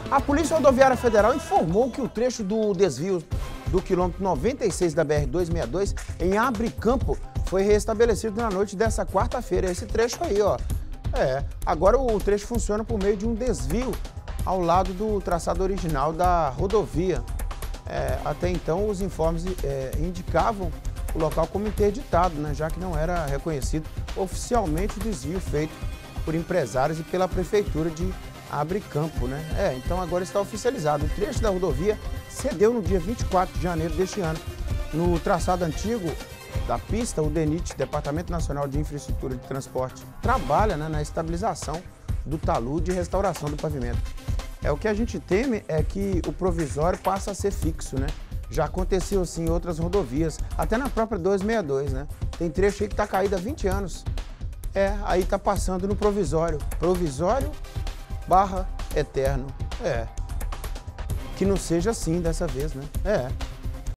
A Polícia Rodoviária Federal informou que o trecho do desvio do quilômetro 96 da BR-262 em Abricampo foi restabelecido na noite dessa quarta-feira. Esse trecho aí, ó. Agora o trecho funciona por meio de um desvio ao lado do traçado original da rodovia. Até então, os informes indicavam o local como interditado, né, já que não era reconhecido oficialmente o desvio feito por empresários e pela Prefeitura de Abricampo, né? Então agora está oficializado. O trecho da rodovia cedeu no dia 24 de janeiro deste ano. No traçado antigo da pista, o DENIT, Departamento Nacional de Infraestrutura de Transporte, trabalha, né, na estabilização do talude e restauração do pavimento. O que a gente teme é que o provisório passe a ser fixo, né? Já aconteceu assim em outras rodovias, até na própria 262, né? Tem trecho aí que está caído há 20 anos. Aí está passando no provisório. Provisório / eterno. Que não seja assim dessa vez, né?